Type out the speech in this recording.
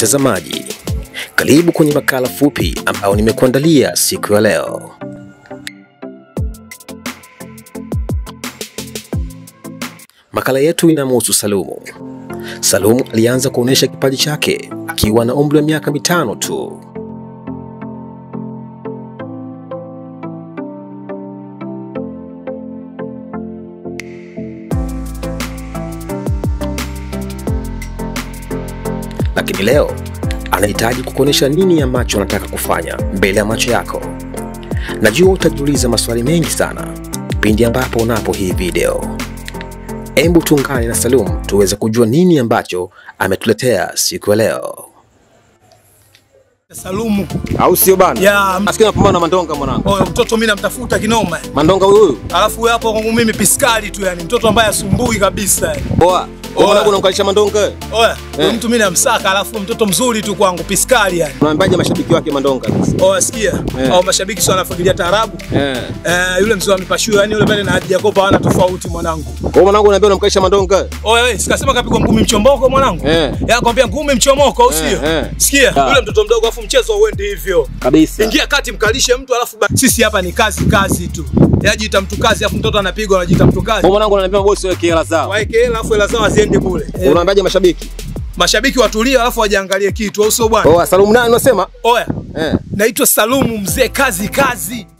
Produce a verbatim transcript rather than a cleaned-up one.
Mtazamaji, karibu kwenye makala fupi ambao nimekuandalia siku ya leo. Makala yetu inamhusu Salumu. Salum alianza kuonesha kipaji chake akiwa na umri wa miaka mitano tu. Lakini leo anahitaji kukuonesha nini ambacho anataka kufanya mbele ya macho yako. Najua utajiuliza maswali mengi sana pindi ambapo unapo hii video. Hebu tuungane na Salum tuweze kujua nini ambacho ametuletea siku ya leo. Salumu au sio bana? Ya nasikia unapambana na Mandonga mwanangu. Oh, mtoto mimi namtafuta kinoma. Mandonga huyu. Alafu wewe hapo kwangu mimi piskali tu, yani mtoto ambaye asumbui kabisa yani. Poa. Mwanangu unamkalisha Mandonga? Oya, eh. Mtu mimi namsaka, alafu mtoto mzuri tu kwangu piskali yani. Unaambiaje mashabiki wake Mandonga? Oh, sikia. Eh. Au mashabiki sio wanafuatilia taarabu. Eh. Eh, yule mzee wa mipashuo yani yule pale na Haji Jacob hawana tofauti mwanangu. Kwa mwanangu unaambia unamkalisha Mandonga? Oya wewe, sikasema kapigwa ngumi mchomoko mwanangu. Eh. Ya kwambia ngumi mchomoko au sio? Eh, eh. Sikia, ya. Yule mtoto mdogo afu mchezo uende hivyo. Kabisa. Ingia kati mkalishe mtu alafu sisi hapa ni kazi kazi tu. Yajiita mtu kazi afu mtoto anapigwa anajiita mtu kazi. Kwa mwanangu unaniambia bosi weke hela zao. Weke hela afu hela zao ziende bure. Eh. Unaambiaje mashabiki? Mashabiki watulie alafu wajiangalie kitu au sio bwana? Oh, Salum nani unasema? Oya. Eh. Naitwa Salumu mzee kazi kazi.